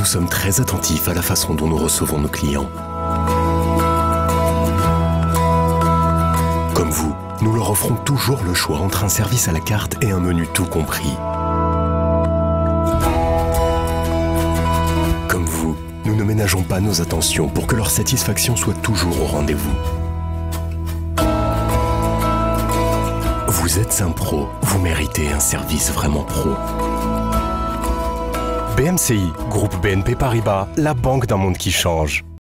sommes très attentifs à la façon dont nous recevons nos clients. Comme vous, nous leur offrons toujours le choix entre un service à la carte et un menu tout compris. Comme vous, nous ne ménageons pas nos attentions pour que leur satisfaction soit toujours au rendez-vous. Vous êtes un pro, vous méritez un service vraiment pro. BMCI, groupe BNP Paribas, la banque d'un monde qui change.